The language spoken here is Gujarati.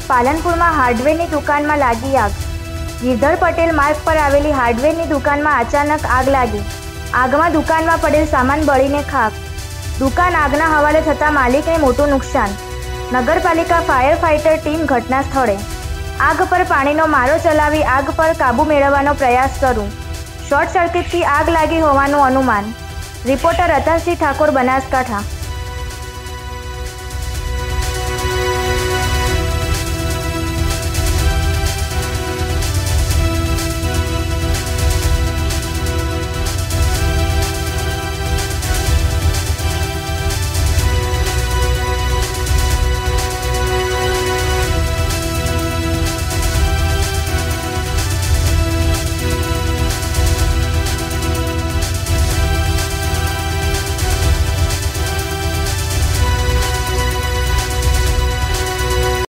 પાલનપુરમાં હાર્ડવેરની દુકાનમાં લાગી આગ। ગિરધર પટેલ માર્ગ પર આવેલી હાર્ડવેરની દુકાનમાં અચાનક આગ લાગી। આગમાં દુકાનમાં પડેલ સામાન બળીને ખાખ। દુકાન આગના હવાલે થતાં માલિકને મોટું નુકસાન। નગરપાલિકા ફાયર ફાઇટર ટીમ ઘટના સ્થળે। આગ પર પાણીનો મારો ચલાવી આગ પર કાબૂ મેળવવાનો પ્રયાસ શરૂ। શોર્ટ સર્કિટથી આગ લાગી હોવાનું અનુમાન। રિપોર્ટર રતનસિંહ ઠાકોર, બનાસકાંઠા।